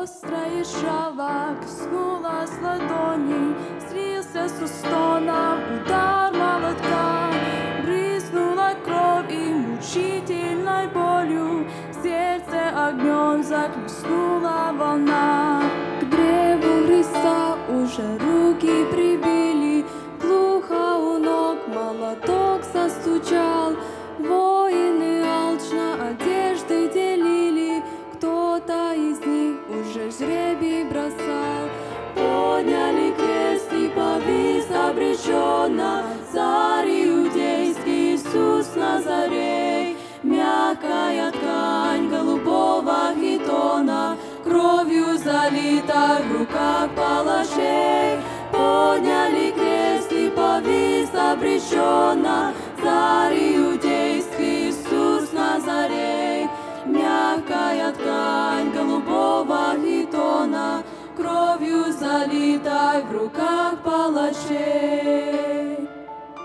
Острое жало коснулось ладони, слился с устоном удар молотка. Брызнула кровь и мучительной болью, в сердце огнем захлестнула волна. К древу Христа уже руки прибили, глухо у ног молоток застучал. Воины алчно одежды делили, кто-то из них уже жребий бросал. Подняли крест и повис обреченно царь иудейский Иисус Назарей. Мягкая ткань голубого хитона, кровью залита в руках палачей. Подняли крест и повис обреченно царь иудейский Иисус Назарей. Мягкая ткань голубого хитона, кровью залитой в руках палачей.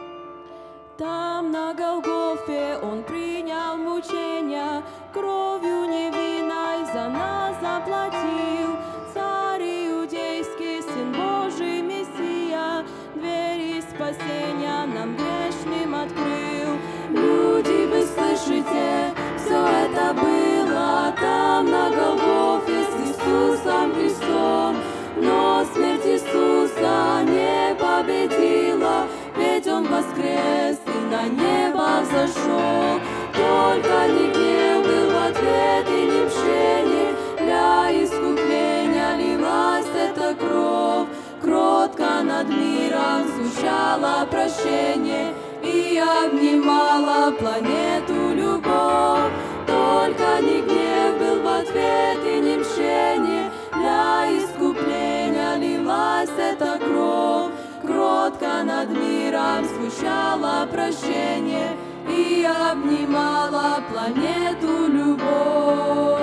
Там на Голгофе Он принял мучения, кровью невинной за нас заплатил. Царь иудейский, Сын Божий, Мессия, двери спасения нам грешным открыл. Люди, вы слышите, все это было там на Голгофе с Иисусом Христом. Но смерть Иисуса не победила, ведь Он воскрес и на небо взошел. Только не гнев был в ответ и не мщение, для искупления лилась эта кровь. Кротко над миром звучало прощение и обнимала планету любовь. Только не гнев был в ответ и не мщение, для искупления лилась эта кровь. Кротко над миром звучало прощение и обнимала планету любовь.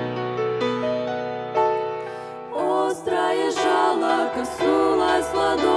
Острое жало коснулось ладони,